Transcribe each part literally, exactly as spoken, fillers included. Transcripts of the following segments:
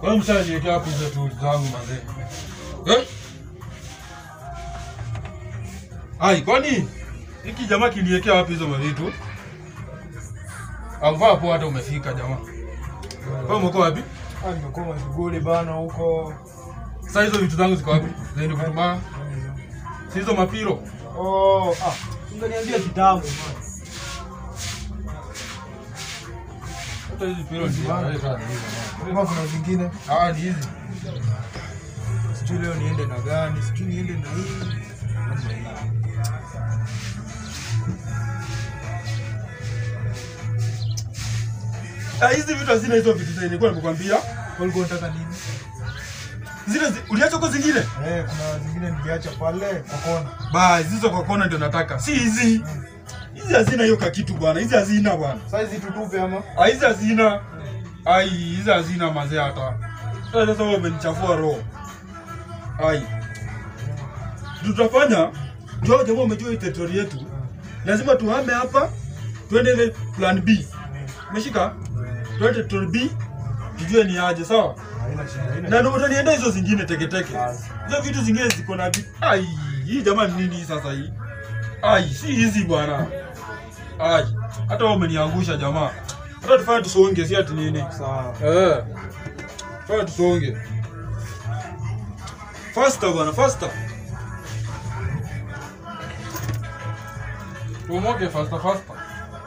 Wewe mshajiwekea hapo hizo tu zangu manze. Eh? Ai, kwani hiki jamaa kiliwekea wapi hizo mavitu? Amvaa hapo hata umefika jamaa. Wewe uko wapi? Ah, nimekuwa shughuli bana huko. Sasa hizo vitu zangu ziko wapi? Zaidi kutuma. Si hizo mapiro. Oh, ah, ungeniambia kitambo. Hata hizi piro ndio haya sana hizo. Kama kuna zingine? Ah, ni hizi. Sijui leo niende na gani, sijui niende na hii. Ah, hizi vitu hazina hizo vitu zile nilikuwa nimekwambia. Ulikuwa unataka nini? Zile zi, uliacha kwa zingine? Eh, kuna zingine niliacha pale kwa kona. Ba, hizo kwa kona ndio nataka. Si hizi. Hizi hazina hiyo kitu bwana. Hizi hazina bwana. Sasa hizi tutupe ama? Ah, hizi hazina. Ai, hizi hazina mazee hata. Sasa sasa wewe umenichafua roho. Ai. Tutafanya njoo jamaa umejua hii territory yetu. Lazima tuhame hapa. Twende ile plan B. Umeshika? Twende territory B. Tujue ni aje, sawa? Haina shida. Na ndio utanienda hizo zingine teke teke. Hizo vitu zingine ziko na ai, hii jamaa ni nini sasa hii? Ai, si hizi bwana. Ai, hata wewe umeniangusha jamaa. Hata tufanye tusonge, si ati nini? Sawa. Eh. Fanya tusonge. Faster bwana, faster. Tumoke faster, faster.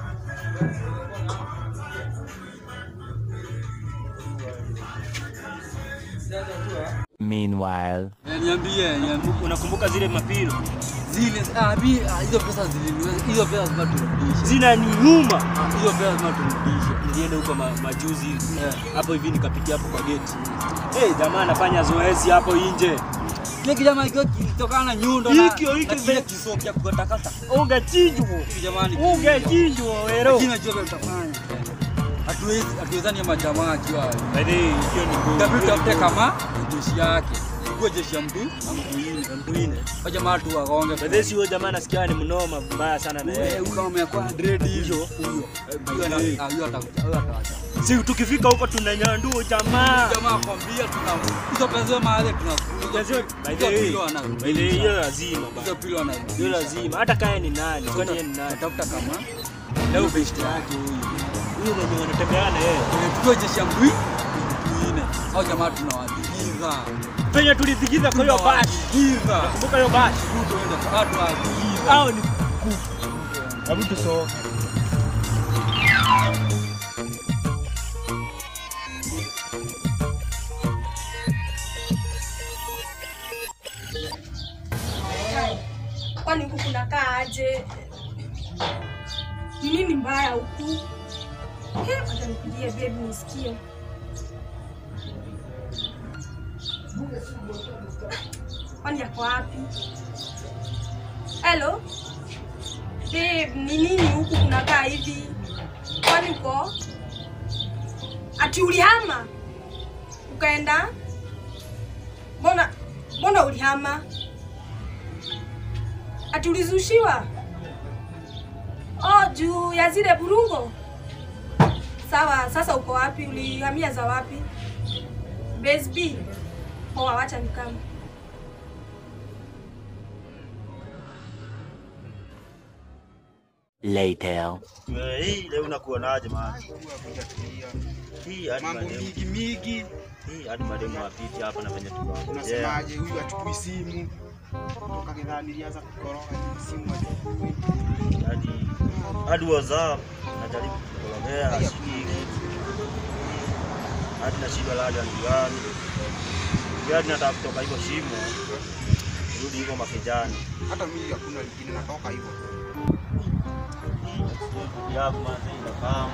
Meanwhile, niambie, unakumbuka zile mapiro? Zile ah bi hizo pesa zile hizo pesa lazima turudishe. Zina ni nyuma. Hizo pesa lazima turudishe. Nilienda huko ma, majuzi hapo hivi nikapitia hapo kwa gate. Eh, hey, jamaa anafanya zoezi hapo nje. Kile kijana hicho kitokana na nyundo na hiki hiki kile kisoki ya kukatakata. Ungechinjwa. Jamani, ungechinjwa wero. Lakini najua utafanya. Hatuwezi hatuwezani kama jamaa akiwa. Baadhi hiyo ni David tafute kama jeshi yake. Kwa jeshi ya mtu mwingine. Kwa jamaa tu wagonge. Baadhi sio jamaa nasikia ni mnoma mbaya sana na yeye. Kama umekuwa dread hiyo huyo. Hiyo na hiyo atakuacha. Si tukifika huko tunanyanduo jamaa. Jamaa kwambia tuna hizo pesa mahali tunakuja. Baadhi hiyo lazima baba. Hizo pilo na hiyo lazima. Hata kaya ni nani? Kwani yeye ni nani? Tafuta kama leo best yake huyu. Huyo mwenye wanatembea na yeye. Tukio jeshi ya mtu mwingine. Au jamaa tunawadhikiza. Penye tulidhikiza kwa hiyo bashi. Giza. Kumbuka hiyo bashi. Tuende watu wadhikiza. Hao ni kuku. Hebu tusoke. Kwani huku kunakaa aje? Ni nini mbaya huku? He, acha nipigie baby nisikie. Kwani yako wapi? Hello? Babe, ni nini huku kunakaa hivi? Kwani uko? Ati ulihama? Ukaenda? Mbona mbona ulihama? Ati ulizushiwa? Oh, juu ya zile burungo. Sawa, sasa uko wapi? Ulihamia za wapi? Base B. Oh, wacha nikama. Later. Hii leo unakuonaje maana? Hii hadi mademu migi migi. Hii hadi mademu wapiti hapa na venye tuko. Unasemaje huyu achukui simu? Kutoka kidhani ilianza kukoroga simu hadi hadi WhatsApp najaribu kuongea asikii. Hadi na shida la hadi ngani. Hadi nataka kutoka hivyo shimo. Rudi hivyo makijani. Hata mimi hakuna lingine natoka hivyo. Ya mwanzo inafahamu.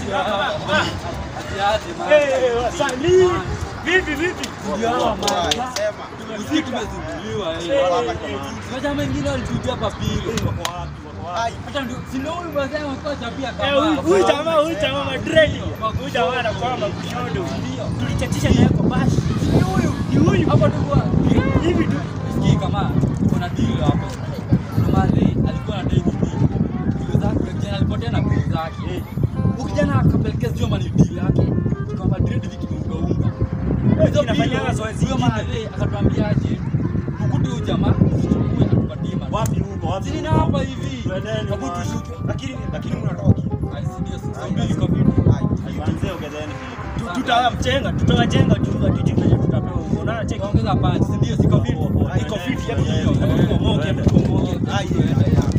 Asiaje man. Eh, wasanii. Vipi vipi? Ndio mama. Sema. Sisi tumezunguliwa eh. Sasa wengine walituja hapa pili. Wako wapi? Wako wapi? Hata ndio si ndio huyu mzee anatoa chapia kama. Eh, huyu jamaa huyu jamaa madredi. Huyu jamaa anakuwa makushodo. Tulichatisha naye kwa bashi. Ni huyu. Ni huyu. Hapa tu kwa Hivi tu. sikii kama kuna deal hapo. Kuna mali alikuwa na dai nini? Kilo zake kijana alipotea na kilo zake. Huyu kijana akapelekea sio mali deal yake. Kwa Madrid vikiunga unga. Hizo Inafanyanga zoezi huyo ingine. mahali akatuambia aje. Tukute huyu jamaa tuchukue atupatie mali. Wapi huko? Wapi? Sini na hapa hivi. Twendeni. Hebu man. tushuke. Lakini lakini mnatoka. Ai si ndio sasa mbili kwa vipi? Tuanze ongezeni kitu. Tutawajenga, tutawajenga tu tujue venye tutapewa huko. Na check. Ongeza punch, si ndio siko vipi? Iko fiti hebu hebu tumoke, hebu tumoke. Ai ai ai.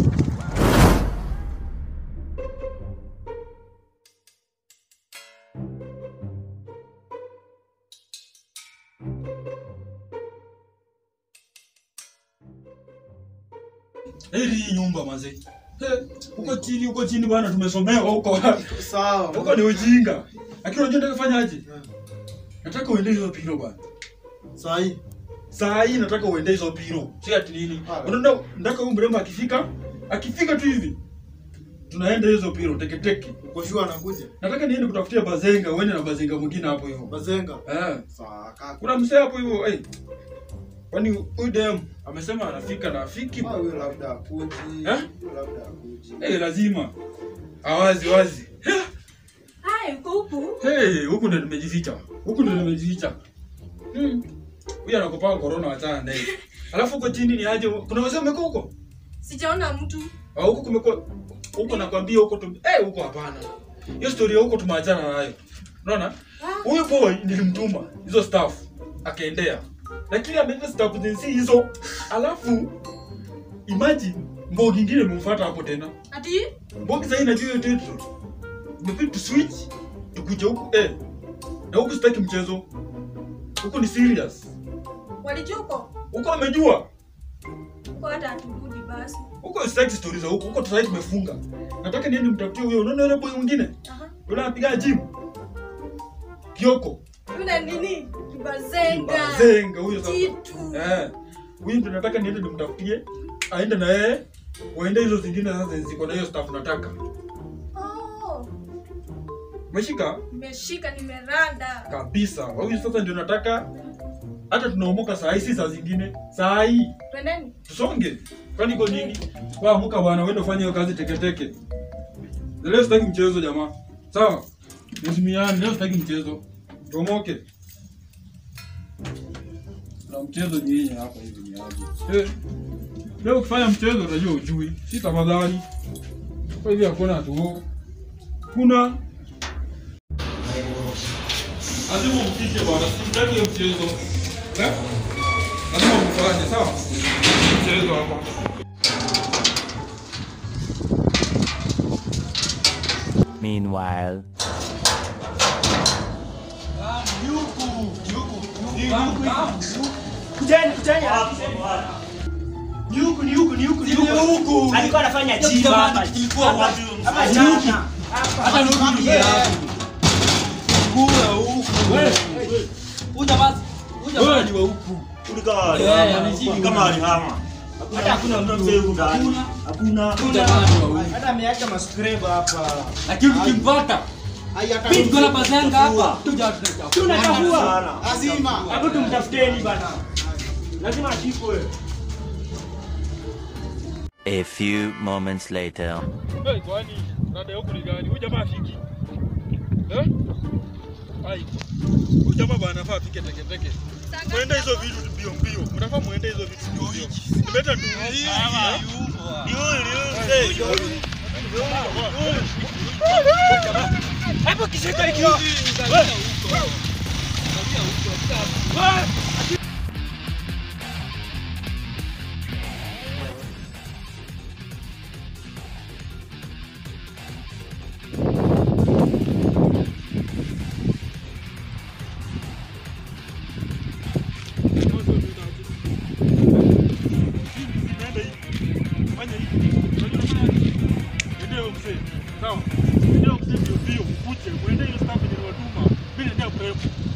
Heri hii nyumba mazee. Eh, huko chini huko chini bwana tumesomea huko. Sawa. Huko ni ujinga. Lakini unajua nataka kufanya aje? Nataka uende hizo piro bwana. Sawa hii. Saa hii nataka uende hizo piro. Si ati nini? Ah. Unaona nataka huyu mrembo akifika, akifika tu hivi. Tunaenda hizo piro teke teke. Uko sure anakuja? Nataka niende kutafutia bazenga, uende na bazenga mwingine hapo hivyo. Bazenga. Eh. Sawa kaka. Kuna msee hapo hivyo, eh. Kwani huyu dem amesema anafika na afiki? Ah, wewe labda akuje. Eh? Labda akuje. Eh, lazima. Awazi wazi. Eh. Hai, uko huku? Hey, huku ndo nimejificha. Huku ndo nimejificha. Hmm. Huyu anakopa corona wachana naye. Alafu huko chini ni aje? Kuna wazee wamekuwa huko? Sijaona mtu. Ah, huko kumekuwa huko nakwambia huko tu. Eh, huko hapana. Hiyo story huko tumeachana nayo. Unaona? Huyu boy nilimtuma hizo staff akaendea. Lakini ameenda staff zensi hizo. Alafu imagine mbogi nyingine imemfuata hapo tena. Ati? Mbogi sasa inajua hiyo title. Nimepita tu switch tukuje huku eh. Na huku sitaki mchezo. Huku ni serious. Walijua uko? Huko amejua. Uko hata haturudi basi. Huko sitaki stories za huko. Huko tayari tumefunga. Nataka niende mtafutie huyo. Unaona yule boy mwingine? Aha. Yule anapiga gym. Kioko. Yule nini? Kibazenga. Zenga huyo sasa. Kitu. Eh. Huyu ndo nataka niende nimtafutie. Aende na yeye. Waende hizo zingine sasa ziko na hiyo staff nataka. Oh, Umeshika? nimeshika nimeranda. Kabisa. Huyu sasa ndio nataka hata tunaomoka saa hii si saa zingine. Saa hii Twendeni. tusonge. Kwani iko nini? Kwa amuka bwana, uende ufanye hiyo kazi teke teke. Leo sitaki mchezo jamaa. Sawa? Nizimiane, leo sitaki mchezo. Tuomoke. Na mchezo ni yeye hapa hivi ni aje. Eh. Leo ukifanya mchezo utajua ujui. Si tafadhali. Kwa hivyo hakuna tu. Kuna lazima mkike bwana, simtaki hiyo mchezo. Eh? Lazima mfanye, sawa? Mchezo hapa. Meanwhile, Kujeni, kujeni. Ni huku, ni huku, ni huku, ni huku. Alikuwa anafanya gym hapa. Ilikuwa wapi? Hapa jana. Hata nurudi Kula huku. wewe. Uja basi. Uja Wewe basi. ni wa huku. Ulikuwa Eh, ameshika. kama alihama. Hata hakuna Hakuna mtu huku ndani. Hakuna. Uja basi. Hata ameacha mascrub hapa. Lakini tukimpata Ai hata pigo la bazenga hapa. Tuja tunachafua. Tunachafua. Sana. Azima. Hapo tumtafuteni bana. Lazima ashikwe. a few moments later. Hey, kwani rada huku ni gani? Huyu jamaa afiki. Eh? Ai. Huyu jamaa bwana anafaa afike teke teke. Muende hizo vitu mbio mbio. Mnafaa muende hizo vitu mbio mbio. Nimeleta ndio hii. Ni huyu, ni huyu. Hapo kishika ikiwa. Fanya hivi. Ndio mzee. Sawa. Ndio mzee mbio mbio. Ukuje muende hiyo staff yenye watuma. Mimi ndio mrefu.